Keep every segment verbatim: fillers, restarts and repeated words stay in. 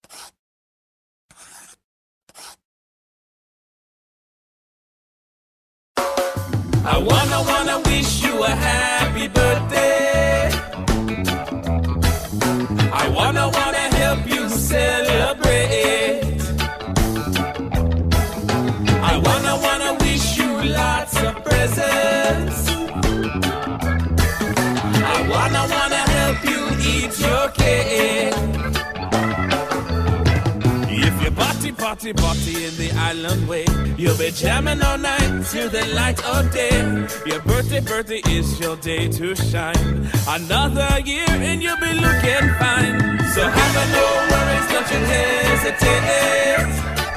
I wanna, wanna wish you a happy birthday. I wanna, wanna help you celebrate. I wanna, wanna wish you lots of presents. I wanna, wanna help you eat your cake. If you party, party, party in the island way, you'll be jamming all night till the light of day. Your birthday, birthday is your day to shine. Another year and you'll be looking fine. So have no worries, don't you hesitate.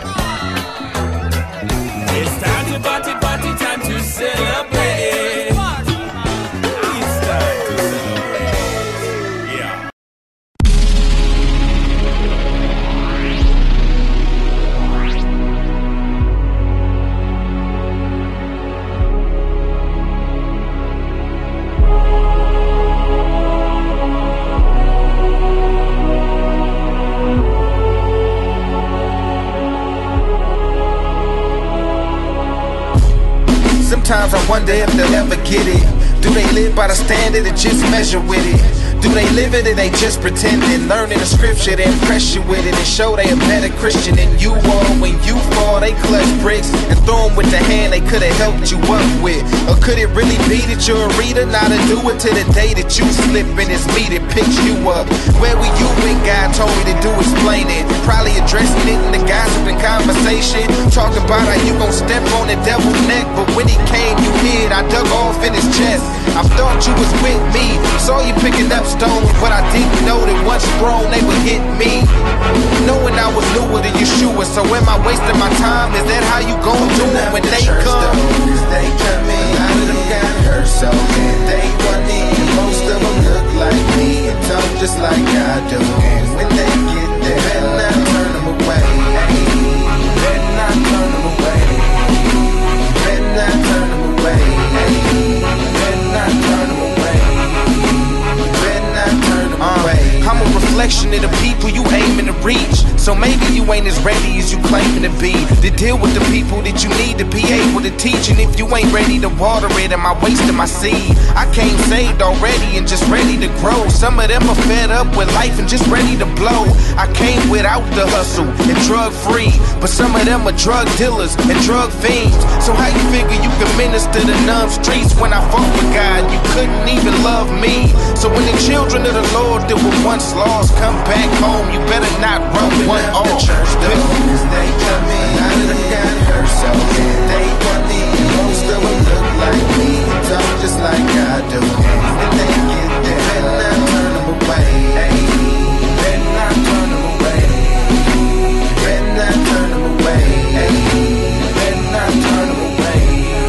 It's time to party, party, time to celebrate. It's time to celebrate. Yeah. Sometimes I wonder if they'll ever get it. Do they live by the standard or just measure with it? Do they live it or they just pretending? Learning the scripture to impress you with it and show they a better Christian than you are. When you fall, they clutch bricks and throw them with the hand they could have helped you up with. Or could it really be that you're a reader? Not to do it to the day that you slip and it's me that picks you up. Where were you when God told me to do explain it? Probably addressing it in the gossip and conversation. Talking about how you gon' step on the devil's neck. But when he came, you hid. I dug off in his chest. I thought you was with me. Saw you picking up stones, but I didn't know that once thrown they would hit me. Knowing I was newer to Yeshua, so am I wasting my time? Is that how you gon' do it when they come? As they come in, a lot of them got hurt, so can they run in? Most of them look like me and talk just like I do. And when they get there, better not turn them away. Better not turn them away. Better not turn them away. Better not turn them away. Better not turn them away. I'm a reflection of the people you aiming to reach. So maybe you ain't as ready as you claiming to be. To deal with the people that you need to be able to teach. And if you ain't ready to water it, am I wasting my seed? I came saved already and just ready to grow. Some of them are fed up with life and just ready to blow. I came without the hustle and drug free, but some of them are drug dealers and drug fiends. So how you figure you can minister to numb streets when I fought with God? You couldn't even love me. So when the children of the Lord that were once lost come back home, you better not run one off. The church doors as they come in, a lot of them got hurt, so can they run in? Most of them look like me and talk just like I do. And when they get there, better not turn them away. Better not turn them away. Better not turn them away. Better not turn them away.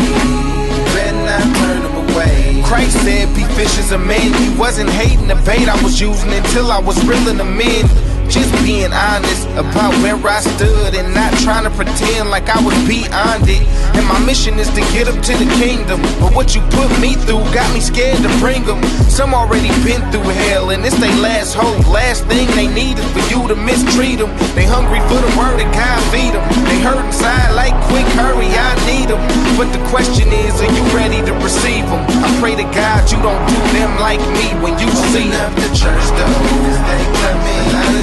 Better not turn them away. Christ said, be fishers of men. He wasn't hating the bait I was using until I was reeling them in. Just being honest about where I stood and not trying to pretend like I was beyond it. And my mission is to get up to the kingdom, but what you put me through got me scared to bring them. Some already been through hell and it's their last hope. Last thing they need is for you to mistreat them. They hungry for the word of God, feed them. They hurt inside like quick hurry, I need them. But the question is, are you ready to receive them? I pray to God you don't do them like me when you see them. Open up the church doors as they come in.